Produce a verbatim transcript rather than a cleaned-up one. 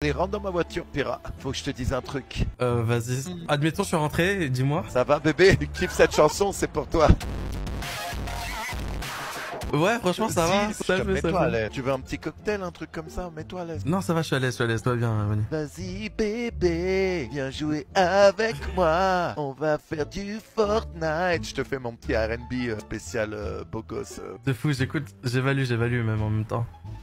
Allez, rentre dans ma voiture, Pira. Faut que je te dise un truc. Euh, vas-y. Admettons, je suis rentré, dis-moi. Ça va, bébé? Tu kiffes cette chanson, c'est pour toi. Ouais, franchement, ça va. Si, Ça je te- le fait, ça Mets-toi à le fait. l'aise. Tu veux un petit cocktail, un truc comme ça? Mets-toi à l'aise. Non, ça va, je suis à l'aise, je suis à l'aise. Toi, bien, Vanny. Vas-y, bébé, viens jouer avec moi. On va faire du Fortnite. Je te fais mon petit R and B euh, spécial euh, beau gosse. euh. De fou, j'écoute, j'évalue, j'évalue même en même temps.